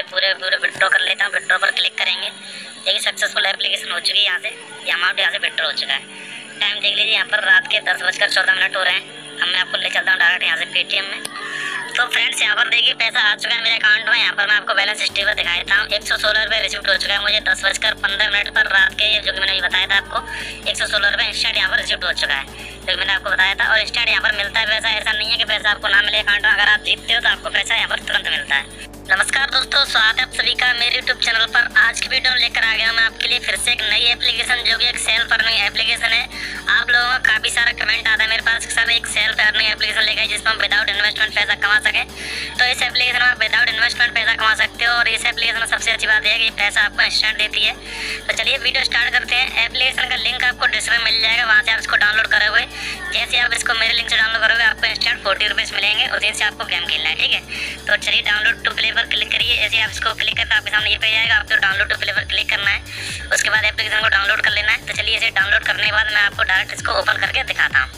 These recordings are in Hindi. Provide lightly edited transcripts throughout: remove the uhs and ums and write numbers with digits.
पूरे पूरे विड्रॉ कर लेता हूँ। विड्रॉ पर क्लिक करेंगे, देखिए सक्सेसफुल एप्लीकेशन हो चुकी है। यहाँ से ये अमाउंट यहाँ से विड्रॉ हो चुका है। टाइम देख लीजिए, यहाँ पर रात के 10:14 हो रहे हैं। अब मैं आपको ले चलता हूँ डायरेक्ट यहाँ से पेटीएम में। तो फ्रेंड्स यहाँ पर देखिए पैसा आ चुका है मेरे अकाउंट में। यहाँ पर मैं आपको बैलेंस हिस्ट्री पर दिखा देता हूँ। 116 रुपये रिसीव हो चुका है मुझे 10:15 पर रात के, जो कि मैंने बताया था आपको। 116 रुपये इंस्टेंट यहाँ पर रिसीव हो चुका है, जो कि मैंने आपको बताया था। और इंस्टेंट यहाँ पर मिलता है पैसा, ऐसा नहीं है कि पैसा आपको ना मिले अकाउंट में। अगर आप जीतते हो तो आपको पैसा यहाँ पर तुरंत मिलता है। नमस्कार दोस्तों, स्वागत है आप सभी का मेरे यूट्यूब चैनल पर। आज की वीडियो में लेकर आ गया मैं आपके लिए फिर से एक नई एप्लीकेशन, जो कि एक सेल्फ अर्निंग एप्लीकेशन है। आप लोगों का काफ़ी सारा कमेंट आता है मेरे पास, सर एक सेल्फ अर्निंग एप्लीकेशन लेकर जिसमें हम विदाउट इन्वेस्टमेंट पैसा कमा सके। तो इस एप्लीकेशन में आप विदाउट इन्वेस्टमेंट पैसा कमा सकते हो। और इस एप्लीकेशन में सबसे अच्छी बात है कि पैसा आपको इंस्टेंट देती है। तो चलिए वीडियो स्टार्ट करते हैं। एप्लीकेशन का लिंक आपको डिस्क्रिप्शन में मिल जाएगा, वहाँ से आप इसको डाउनलोड करोगे। जैसे आप इसको मेरे लिंक से डाउनलोड करोगे आपको इंस्टेंट 40 रुपीज़ मिलेंगे, उसी से आपको गेम खेलना है, ठीक है। तो चलिए डाउनलोड टू प्ले पर क्लिक करिए। जैसे आप इसको क्लिक करते हैं आपके सामने ये पे जाएगा, आपको डाउनलोड टू प्ले पर क्लिक करना है। उसके बाद एप्लीकेशन को डाउनलोड कर लेना है। तो चलिए इसे डाउनलोड करने के बाद मैं आपको डायरेक्ट इसको ओपन करके दिखाता हूँ।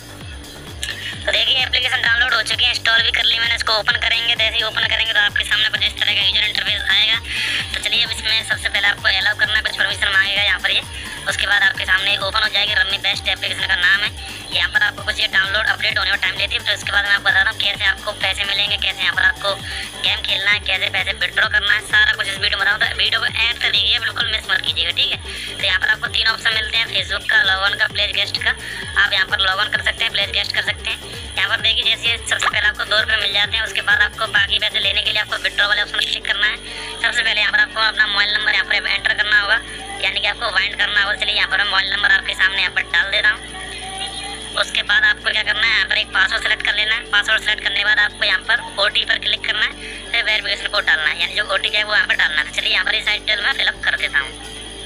तो देखिए एप्लीकेशन डाउनलोड हो चुकी है, इंस्टॉल भी कर ली मैंने। इसको ओपन करेंगे, जैसे ही ओपन करेंगे तो आपके सामने कुछ इस तरह का यूजर इंटरफेस आएगा। तो चलिए अब इसमें सबसे पहले आपको अलाउ करना है, कुछ परमिशन मांगेगा यहाँ पर ये। उसके बाद आपके सामने ओपन हो जाएगी। रम्मी बेस्ट एप्लीकेशन का नाम है। यहाँ पर आपको कुछ ये डाउनलोड अपडेट होने में टाइम लेती है। तो उसके बाद मैं आपको बता रहा हूँ कैसे आपको पैसे मिलेंगे, कैसे यहाँ पर आपको गेम खेलना है, कैसे पैसे विड्रॉ करना है, सारा कुछ इस वीडियो में बताऊँ। तो वीडियो को एंड तक देखिए, बिल्कुल मिस मत कीजिएगा, ठीक है। तो यहाँ पर आपको 3 ऑप्शन मिलते हैं, फेसबुक का, लॉग इन का, प्लेस गेस्ट का। आप यहाँ पर लॉग इन कर सकते हैं, प्लेस गेस्ट कर सकते हैं। यहाँ पर देखिए जैसे सबसे पहले आपको 2 रुपये मिल जाते हैं। उसके बाद आपको बाकी पैसे लेने के लिए आपको विड्रॉ वाले ऑप्शन क्लिक करना है। सबसे पहले यहाँ पर आपको अपना मोबाइल नंबर यहाँ पर एंटर करना होगा, यानी कि आपको वाइंड करना होगा। चलिए यहाँ पर मैं मोबाइल नंबर आपके सामने यहाँ पर डाल दे रहा हूँ। उसके बाद आपको क्या करना है, यहाँ पर एक पासवर्ड सेलेक्ट कर लेना है। पासवर्ड सेलेक्ट करने के बाद आपको यहाँ पर OTP पर क्लिक करना है, फिर वेरिफिकेशन कोड डालना है, यानी जो OTP है वो यहाँ पर डालना है। चलिए यहाँ पर इस साइड डिटेल मैं फिलअप कर देता हूँ।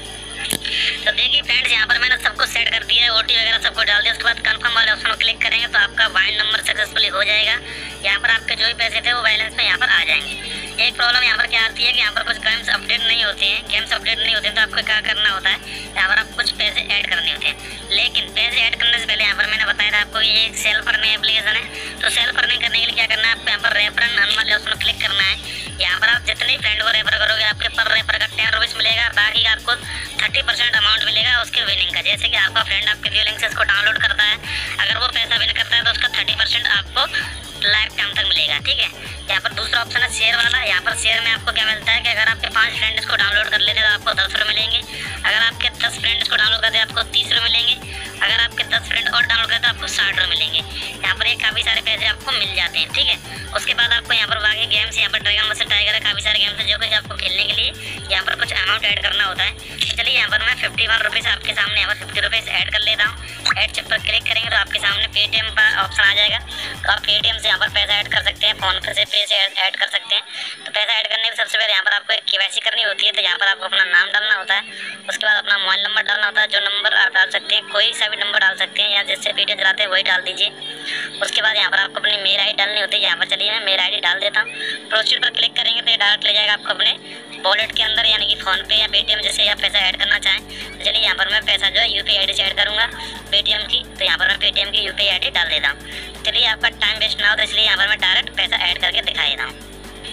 तो देखिए फ्रेंड्स यहाँ पर मैंने सब कुछ सेट कर दिया है, OTP वगैरह सबको डाल दिया। उसके बाद कंफर्म वाले ऑप्शन को क्लिक करेंगे तो आपका वाइंड नंबर सक्सेसफुली हो जाएगा। यहाँ पर आपके जो भी पैसे थे वो बैलेंस में यहाँ पर आ जाएंगे। एक प्रॉब्लम यहाँ पर क्या आती है कि यहाँ पर कुछ गेम्स अपडेट नहीं होते हैं। गेम्स अपडेट नहीं होते हैं तो आपको क्या करना होता है, यहाँ पर आपको कुछ पैसे ऐड करने होते हैं। लेकिन पैसे ऐड करने से पहले यहाँ पर मैंने बताया था आपको ये एक सेल्फ अर्निंग एप्लीकेशन है। तो सेल्फ अर्निंग करने के लिए क्या करना है, आपको यहाँ पर रेफर अर्न वाले ऑप्शन क्लिक करना है। यहाँ पर आप जितने फ्रेंड को रेफर करोगे आपके पर रेफर का 10 रुपीज़ मिलेगा। बाकी आपको 30% अमाउंट मिलेगा उसके विनिंग का। जैसे कि आपका फ्रेंड आपके लिए लिंक से इसको डाउनलोड करता है, अगर वो पैसा विन करता है तो उसका 30% आपको लाइफ टाइम तक मिलेगा, ठीक है। यहाँ पर दूसरा ऑप्शन है शेयर वाला। यहाँ पर शेयर में आपको क्या मिलता है कि अगर आपके 5 फ्रेंड इसको डाउनलोड कर लेते हैं तो आपको 10 रुपये मिलेंगे। अगर आपके 10 फ्रेंड इसको डाउनलोड करते हैं आपको 30 रुपये मिलेंगे। अगर आपके 10 फ्रेंड और डाउनलोड करते हैं तो आपको 60 रुपये मिलेंगे। यहाँ पर ये काफ़ी सारे पैसे आपको मिल जाते हैं, ठीक है। उसके बाद आपको यहाँ पर बाकी गेम्स, यहाँ पर ड्रैगन वर्सेस टाइगर है, काफ़ी सारे गेम्स हैं जो कि आपको खेलने के लिए यहाँ पर कुछ अमाउंट ऐड करना होता है। तो चलिए यहाँ पर मैं 51 रुपीज़ आपके सामने यहाँ पर 50 रुपीज़ ऐड कर लेता हूँ। ऐड चेक पर क्लिक करेंगे तो आपके सामने पेटीएम का ऑप्शन आ जाएगा। तो आप पेटीएम से यहाँ पर पैसा ऐड कर सकते हैं, फोन पे से ऐड कर सकते हैं। तो पैसा ऐड करने के सबसे पहले यहाँ पर आपको एक KYC करनी होती है। तो यहाँ पर आपको अपना नाम डालना होता है। उसके बाद अपना मोबाइल नंबर डालना होता है, जो नंबर आप डाल सकते हैं, कोई सा भी नंबर डाल सकते हैं, या जिससे वीडियो चलाते हैं वही डाल दीजिए। उसके बाद यहाँ पर आपको अपनी मेल ID डालनी होती है। यहाँ पर चलिए मैं मेल ID डाल देता हूँ। प्रोसीड पर क्लिक करेंगे तो ये डायरेक्ट ले जाएगा आपको अपने वॉलेट के अंदर, यानी कि फ़ोन पे या पेटीएम जैसे आप पैसा ऐड करना चाहें। तो चलिए यहाँ पर मैं पैसा जो है UPI ID से ऐड करूँगा पेटीएम की। तो यहाँ पर मैं पेटीएम की UPI ID डाल देता हूँ। चलिए आपका टाइम वेस्ट ना हो तो इसलिए यहाँ पर मैं डायरेक्ट पैसा ऐड करके दिखा देता हूँ।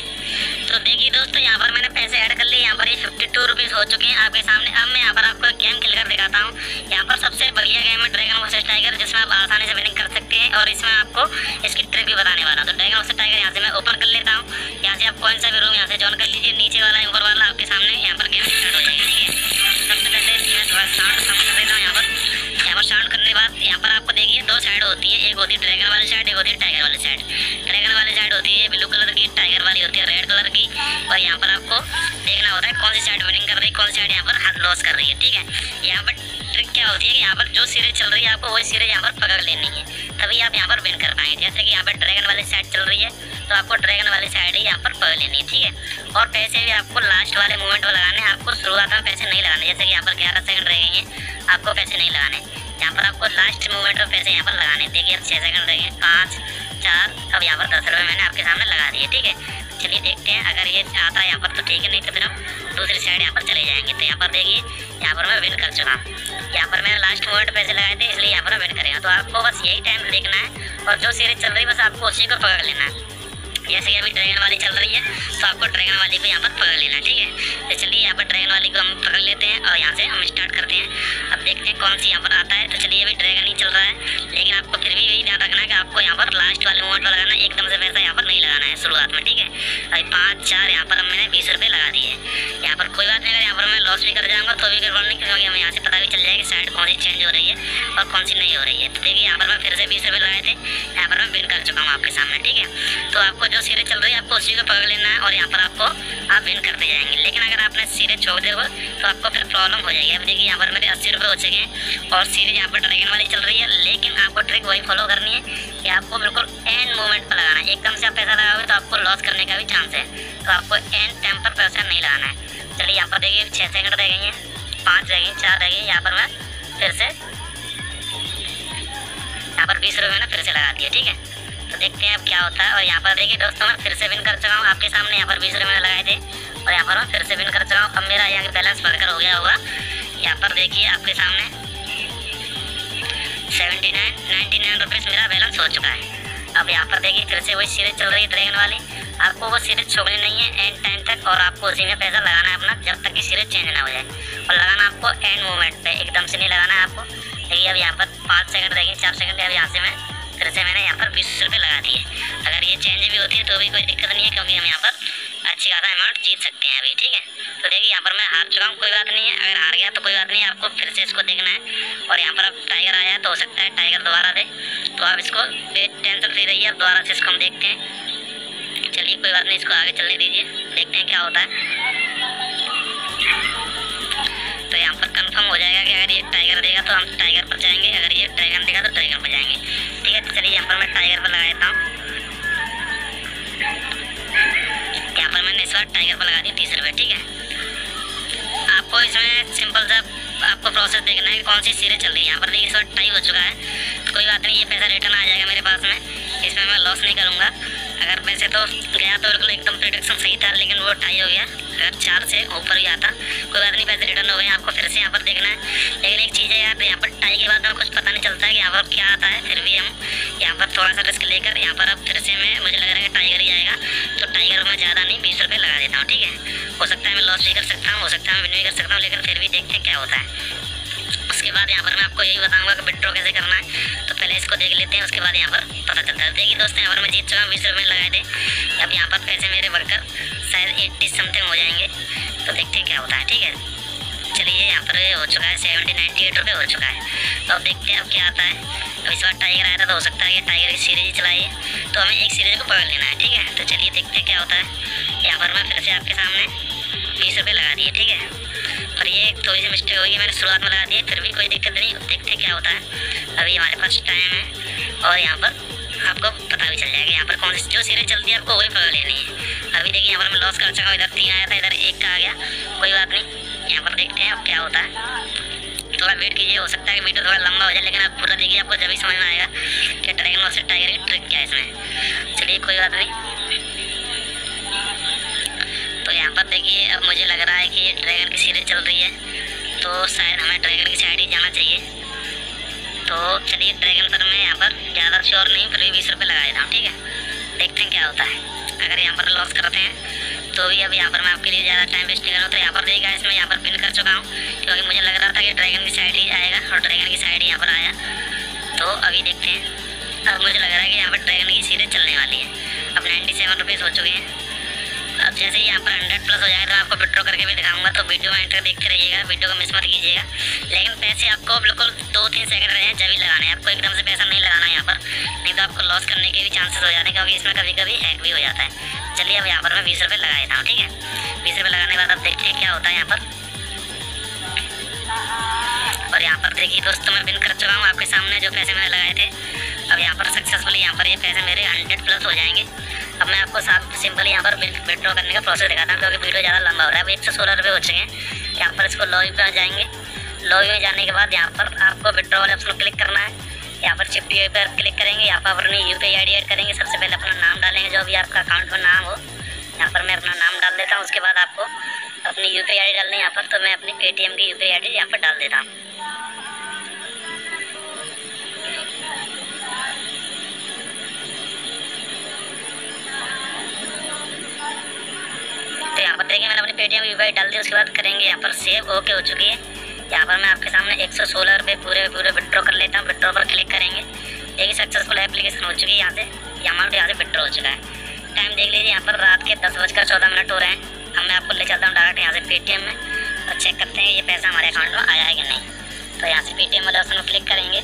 तो देखिए दोस्तों यहाँ पर मैंने पैसे ऐड कर लिए। यहाँ पर ये 52 रुपीज़ हो चुके हैं आपके सामने। अब मैं यहाँ पर आपको एक गेम खेल कर दिखाता हूँ। यहाँ पर सबसे बढ़िया गेम है ड्रैगन वर्सेस टाइगर, जिसमें आप आसानी से विनिंग कर सकते हैं। और इसमें आपको इसकी ट्रिक भी बताने वाला हूँ। तो ड्रैगन वर्सेस टाइगर यहाँ से मैं ओपन कर लेता हूँ। यहाँ से आप कौन सा भी रूम यहाँ से ज्वाइन कर लीजिए, नीचे वाला ऊपर वाला आपके सामने यहाँ पर गेम स्टार्ट हो जाएगा, ठीक है। सबसे पहले मैं थोड़ा साउंड कम कर देता हूँ। यहाँ पर साउंड करने के बाद यहाँ पर आपको देखिए 2 साइड होती है, एक होती है ड्रैगन वाली साइड, एक होती है टाइगर वाली साइड। ड्रैगन वाली साइड होती है ब्लू कलर की, टाइगर वाली होती है रेड कलर की। और यहाँ पर आपको देखना होता है कौन सी साइड विनिंग कर रही है, कौन सी साइड यहाँ पर हाथ लॉस कर रही है, ठीक है। यहाँ पर ट्रिक क्या होती है कि यहाँ पर जो सीरीज चल रही है आपको वही सीरीज यहाँ पर पकड़ लेनी है, तभी आप यहाँ पर विन कर पाएंगे। जैसे कि यहाँ पर ड्रैगन वाली साइड चल रही है तो आपको ड्रैगन वाली साइड ही यहाँ पर पकड़ लेनी है, ठीक है। और पैसे भी आपको लास्ट वाले मोमेंट में लगाने हैं, आपको शुरुआत में पैसे नहीं लगाने। जैसे कि यहाँ पर 11 सेकंड रह गए हैं, आपको पैसे नहीं लगाने। यहाँ पर आपको लास्ट मोमेंट में पैसे यहाँ पर लगाने। देखिए अब 6 सेकंड रह गए, 5 4, अब यहाँ पर 10 रुपये मैंने आपके सामने लगा दिए, ठीक है। चलिए देखते हैं, अगर ये आता है यहाँ पर तो ठीक है, नहीं तो फिर हम दूसरी साइड यहाँ पर चले जाएंगे। तो यहाँ पर देखिए यहाँ पर मैं विन कर चुका हूँ। यहाँ पर मैंने लास्ट मोमेंट पैसे लगाए थे इसलिए यहाँ पर मैं विन करेगा। तो आपको बस यही टाइम देखना है और जो सीरीज चल रही है बस आपको उसी को पकड़ लेना है। जैसे कि अभी ड्रैगन वाली चल रही है तो आपको ड्रैगन वाली को यहाँ पर पकड़ लेना है, ठीक है। तो चलिए यहाँ पर ड्रैगन वाली को हम पकड़ लेते हैं और यहाँ से हम स्टार्ट करते हैं। अब देखते हैं कौन सी यहाँ पर आता है। तो चलिए अभी ड्रैगन ही चल रहा है, लेकिन आपको फिर भी यही ध्यान रखना है कि आपको यहाँ पर लास्ट वाले मोमेंट पर लगाना है, एकदम से पैसा यहाँ पर नहीं लगाना है शुरुआत में, ठीक है। अभी 5 4 यहाँ पर मैंने 20 रुपये लगा दिए। यहाँ पर कोई बात नहीं, अगर यहाँ पर मैं लॉस भी कर जाऊँगा तो भी गड़बड़ नहीं, क्योंकि हमें यहाँ से पता भी चल जाएगा साइड कौन सी चेंज हो रही है और कौन सी नहीं हो रही है। तो देखिए यहाँ पर मैं फिर से 20 रुपये लगाए थे, यहाँ पर मैं विन कर चुका हूँ आपके सामने, ठीक है। तो आपको जो सीरीज चल रही है आपको उसी को पकड़ लेना है और यहाँ पर आपको आप विन करते जाएंगे। लेकिन अगर आपने सीरीज छोड़ दिया तो आपको फिर प्रॉब्लम हो जाएगी। अब देखिए यहाँ पर मेरे 80 रुपये हो चुके हैं और सीरीज यहाँ पर ड्रैगन वाली चल रही है, लेकिन आपको ट्रिक वही फॉलो करनी है कि आपको बिल्कुल एंड मोमेंट पर लगाना है। एकदम से आप पैसा लगाओगे तो आपको लॉस करने का भी चांस है, तो आपको एंड टाइम पर पैसा नहीं लगाना है। चलिए यहाँ पर देखिए 6 सेकंड रह गई हैं, 5 रह गई, 4 रह गई। यहाँ पर मैं फिर से यहाँ पर 20 रुपये मैंने फिर से लगा दिया, ठीक है। तो देखते हैं अब क्या होता है। और यहाँ पर देखिए दोस्तों मैं फिर से विन कर चुका हूँ आपके सामने। यहाँ पर 20 रुपये मैंने लगाए थे और यहाँ पर मैं फिर से विन कर चुका हूँ। अब मेरा यहाँ बैलेंस बढ़कर हो गया होगा। यहाँ पर देखिए आपके सामने 99 रुपीज़ मेरा बैलेंस हो चुका है। अब यहाँ पर देखिए फिर से वही सीरीज चल रही है ड्रैगन वाली। आपको वो सीरीज छोड़नी नहीं है एंड टाइम तक, और आपको उसी में पैसा लगाना है अपना जब तक कि सीरीज चेंज ना हो जाए, और लगाना आपको एंड मोमेंट पे, एकदम से नहीं लगाना है आपको। देखिए अब यहाँ पर 5 सेकंड रह गए, 4 सेकंड। अब यहाँ से मैं फिर से मैंने यहाँ पर 20 रुपये लगा दिए। अगर ये चेंज भी होती है तो भी कोई दिक्कत नहीं है, क्योंकि हम यहाँ पर अच्छी खासा अमाउंट जीत सकते हैं अभी, ठीक है। तो देखिए यहाँ पर मैं हार चुका हूँ, कोई बात नहीं है। अगर हार गया तो कोई बात नहीं है, आपको फिर से इसको देखना है। और यहाँ पर अब टाइगर आया है तो हो सकता है टाइगर दोबारा दे, तो आप इसको टेंशन फ्री रहिए। अब दोबारा से इसको हम देखते हैं। चलिए कोई बात नहीं, इसको आगे चलने दीजिए, देखते हैं क्या होता है। तो यहाँ पर कंफर्म हो जाएगा कि अगर ये टाइगर देगा तो हम टाइगर पर जाएंगे, अगर ये ड्रैगन देगा तो ड्रैगन पर जाएंगे, ठीक है। तो चलिए यहाँ पर मैं टाइगर पर लगा देता हूँ। यहाँ पर मैंने इस बार टाइगर पर लगा दी 30 रुपये, ठीक है। आपको इसमें सिंपल सा आपको प्रोसेस देखना है कि कौन सी सीरीज चल रही है। यहाँ पर देखिए इस बार टाई हो चुका है, तो कोई बात नहीं, ये पैसा रिटर्न आ जाएगा मेरे पास में, इसमें मैं लॉस नहीं करूँगा। अगर वैसे तो गया तो बिल्कुल एकदम प्रेडिक्शन सही था, लेकिन वो टाई हो गया। अगर 4 से ऊपर ही आता कोई बात नहीं, पैसे रिटर्न हो गए। आपको फिर से यहाँ पर देखना है। लेकिन एक चीज़ है यार, यहाँ पर टाई के बाद में कुछ पता नहीं चलता है कि यहाँ पर क्या आता है। फिर भी हम यहाँ पर थोड़ा सा रिस्क लेकर यहाँ पर अब फिर से मैं, मुझे लग रहा है कि टाइगर ही आएगा, तो टाइगर में ज़्यादा नहीं 20 रुपये लगा देता हूँ, ठीक है। हो सकता है मैं लॉस भी कर सकता हूँ, हो सकता है मैं विन भी कर सकता हूँ, लेकिन फिर भी देखते हैं क्या होता है। उसके बाद यहाँ पर मैं आपको यही बताऊंगा कि विड्रॉ कैसे करना है। तो पहले इसको देख लेते हैं, उसके बाद यहाँ पर पता चलता है। देखिए दोस्तों यहाँ पर मैं जीत चुका हूँ, 20 रुपये लगाए थे। अब यहाँ पर पैसे मेरे बढ़कर शायद 80 समथिंग हो जाएंगे, तो देखते हैं क्या होता है, ठीक है। चलिए यहाँ पर हो चुका है 98 रुपये हो चुका है। तो अब देखते हैं अब क्या आता है। अब इस बार टाइगर आया था तो हो सकता है कि टाइगर की सीरीज ही चलाइए, तो हमें एक सीरीज को पकड़ लेना है, ठीक है। तो चलिए देखते हैं क्या होता है। यहाँ पर मैं फिर से आपके सामने 20 रुपये लगा दिए, ठीक है। और ये थोड़ी सी मिस्टेक होगी, मैंने शुरुआत में लगा दिए, फिर भी कोई दिक्कत नहीं, देखते हैं क्या होता है। अभी हमारे पास टाइम है और यहाँ पर आपको पता भी चल जाएगा यहाँ पर कौन सी जो सीरीज चलती है आपको वही पकड़ लेनी है। अभी देखिए यहाँ पर मैं लॉस कर चुका हूँ, इधर 3 आया था, इधर 1 का आ गया, कोई बात नहीं। यहाँ पर देखते हैं अब क्या होता है। थोड़ा वेट कीजिए, हो सकता है कि वीडियो थोड़ा लंबा हो जाए, लेकिन आप पूरा देखिए, आपको जब भी समझ में आएगा कि ड्रैगन वर्सेस टाइगर की ट्रिक क्या है इसमें। चलिए कोई बात नहीं। तो यहाँ पर देखिए अब मुझे लग रहा है कि ये ड्रैगन की सीरीज चल रही है, तो शायद हमें ड्रैगन की साइड ही जाना चाहिए। तो चलिए ड्रैगन पर मैं यहाँ पर ज़्यादा श्योर नहीं, फिर भी 20 रुपये लगा देता हूँ, ठीक है। देखते हैं क्या होता है। अगर यहाँ पर लॉस करते हैं तो भी अब यहाँ पर मैं आपके लिए ज़्यादा टाइम वेस्ट नहीं करूँ। तो यहाँ पर देखिएगा इसमें यहाँ पर विन कर चुका हूँ, क्योंकि मुझे लग रहा था कि ड्रैगन की साइड ही आएगा और ड्रैगन की साइड ही यहाँ पर आया। तो अभी देखते हैं। अब मुझे लग रहा है कि यहाँ पर ड्रैगन की सीरीज चलने वाली है। अब 97 रुपीज़ हो चुके हैं। अब जैसे ही यहाँ पर 100 प्लस हो जाएगा तो मैं आपको विड्रॉ करके भी दिखाऊंगा, तो वीडियो में एंटर देखते रहिएगा, वीडियो को मिस मत कीजिएगा। लेकिन पैसे आपको बिल्कुल 2-3 सेकंड रहे हैं जब ही लगाने हैं, आपको एकदम से पैसा नहीं लगाना है यहाँ पर, नहीं तो आपको लॉस करने के भी चांसेस हो जाते हैं, क्योंकि इसमें कभी कभी हैक भी हो जाता है। चलिए अब यहाँ पर मैं 20 रुपये लगा देता हूँ, ठीक है। 20 रुपये लगाने के बाद अब देखते हैं क्या होता है यहाँ पर। और यहाँ पर देखिए दोस्तों मैं विन कर चुका हूँ आपके सामने, जो पैसे मैंने लगाए थे। अब यहाँ पर सक्सेसफुली यहाँ पर ये पैसे मेरे 100 प्लस हो जाएंगे। अब मैं आपको साफ सिंपल यहाँ पर विड्रॉ करने का प्रोसेस दिखाता हूँ, क्योंकि वीडियो ज़्यादा लंबा हो रहा है। अब 116 रुपये हो चुके हैं। यहाँ पर इसको लॉबी पे आ जाएंगे। लॉबी में जाने के बाद यहाँ पर आपको विड्रॉ वाले ऑप्शन क्लिक करना है। यहाँ पर चिप पर क्लिक करेंगे, यहाँ पर अपनी UPI ID ऐड करेंगे। सबसे पहले अपना नाम डालेंगे, जो भी आपका अकाउंट में नाम हो। यहाँ पर मैं अपना नाम डाल देता हूँ। उसके बाद आपको अपनी UPI ID डालनी है यहाँ पर, तो मैं अपनी पेटीएम की UPI ID यहाँ पर डाल देता हूँ। यहाँ पर देखिए मैंने अपनी पेटीएम यूपीआई डाल दी, उसके बाद करेंगे यहाँ पर सेव ओके हो चुकी है। यहाँ पर मैं आपके सामने 116 रुपये पूरे विड्रॉ कर लेता हूँ। विड्रॉ पर क्लिक करेंगे, देखिए सक्सेसफुल एप्लीकेशन हो चुकी है। यहाँ से ये अमाउंट यहाँ से विड्रॉ हो चुका है। टाइम देख लीजिए, यहाँ पर रात के 10:14 हो रहे हैं। अब मैं आपको ले चलता हूँ डायरेक्ट यहाँ से पेटीएम में और चेक करते हैं ये पैसा हमारे अकाउंट में आया है कि नहीं। तो यहाँ से पेटीएम वाले ऑप्शन में क्लिक करेंगे।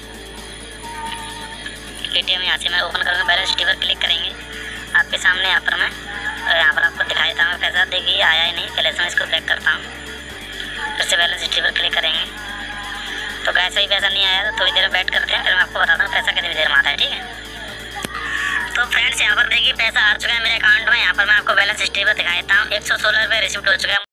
पेटीएम यहाँ से मैं ओपन करूँगा, बैलेंस हिस्ट्री पर क्लिक करेंगे। आपके सामने यहाँ पर मैं यहाँ पर आपको दिखाई देता हूँ पैसा, देखिए आया ही नहीं। पहले से मैं इसको बैक करता हूँ, फिर से बैलेंस हिस्ट्री पर क्लिक करेंगे। तो गैस सही पैसा नहीं आया तो थोड़ी देर वेट करते हैं, फिर मैं आपको बताता हूँ पैसा कितनी देर में आता है, ठीक है। तो फ्रेंड्स यहाँ पर देखिए पैसा आ चुका है मेरे अकाउंट में। यहाँ पर मैं आपको बैलेंस हिस्ट्री पर दिखा देता हूँ। 116 रुपये रिसीव हो चुका है।